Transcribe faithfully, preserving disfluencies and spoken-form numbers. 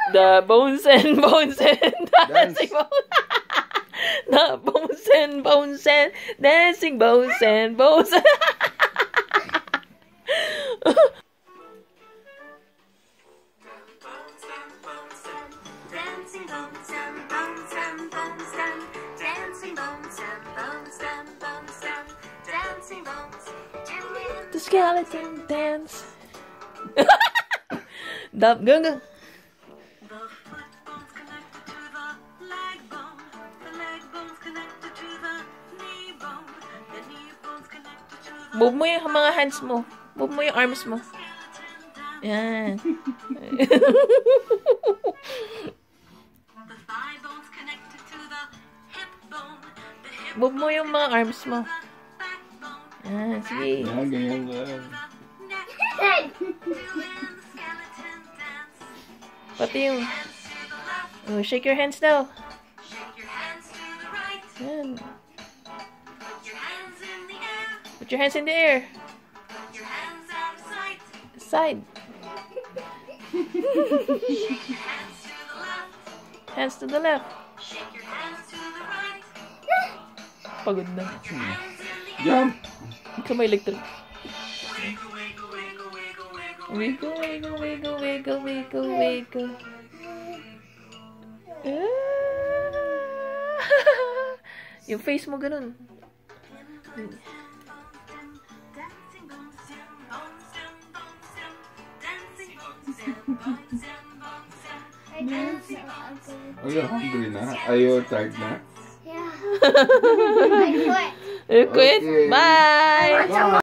The bones and bones and dancing bones. The bones and bones and dancing bones and bones. The skeleton dance. The go go. Move mo yung mga hands mo. Move mo yung arms mo. Yan. Move mo yung mga arms mo. Yan, sige. Yan, ganyan lang. Pati yung... Oh, shake your hands daw. Yan. Put your hands in the air. Side. Hands to the left. Pagod na. Jump! Kamay electric. Wiggle, wiggle, wiggle, wiggle, wiggle, wiggle. Yung face mo ganun. Are you hungry na? Are you tired na? Yeah. I quit. You quit? Okay. Bye! Bye!